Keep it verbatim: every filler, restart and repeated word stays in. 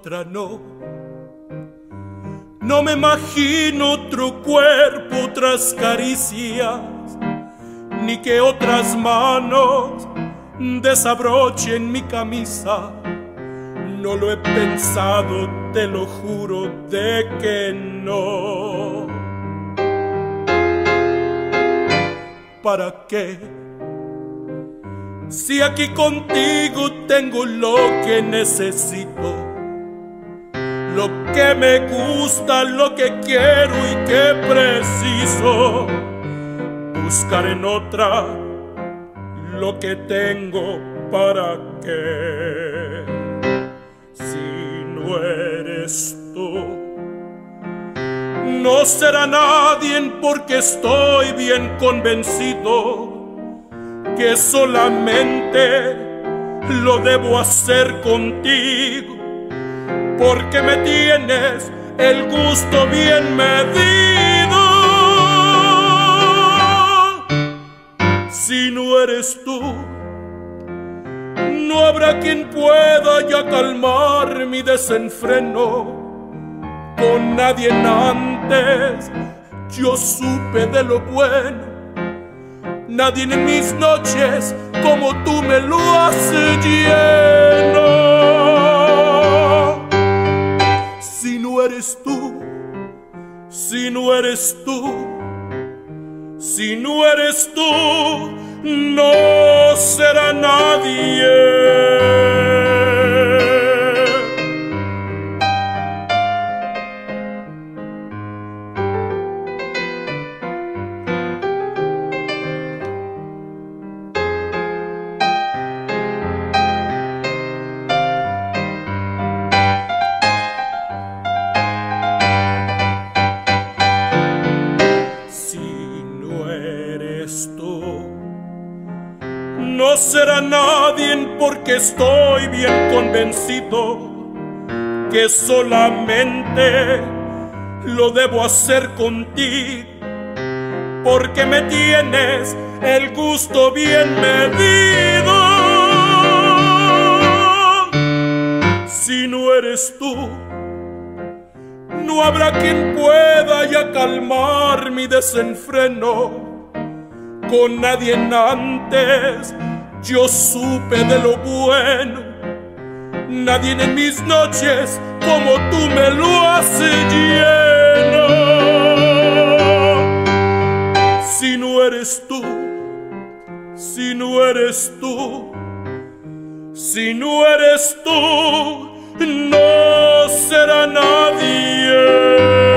otra no. No me imagino otro cuerpo, otras caricias, ni que otras manos desabrochen mi camisa. No lo he pensado, te lo juro de que no. ¿Para qué? Si aquí contigo tengo lo que necesito, lo que me gusta, lo que quiero y que preciso. Buscar en otra lo que tengo, ¿para qué? Si no eres tú, no será nadie, porque estoy bien convencido que solamente lo debo hacer contigo, porque me tienes el gusto bien medido. Si no eres tú, no habrá quien pueda ya calmar mi desenfreno. Con nadie antes yo supe de lo bueno, nadie en mis noches como tú me lo hace lleno. Si no eres tú, si no eres tú, si no eres tú, no será nadie. No será nadie, porque estoy bien convencido que solamente lo debo hacer contigo, porque me tienes el gusto bien medido. Si no eres tú, no habrá quien pueda ya calmar mi desenfreno. Con nadie antes yo supe de lo bueno, nadie en mis noches como tú me lo haces lleno. Si no eres tú, si no eres tú, si no eres tú, no será nadie.